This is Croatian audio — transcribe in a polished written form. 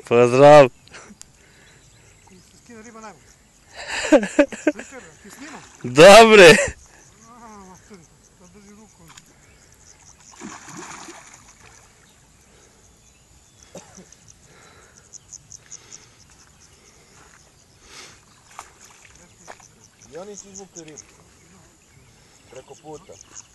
Pozdrav! Skine riba najbolje. Slikar, ti snima? Dobre! Da drži ruku. I oni su izvukli ribu. Preko puta.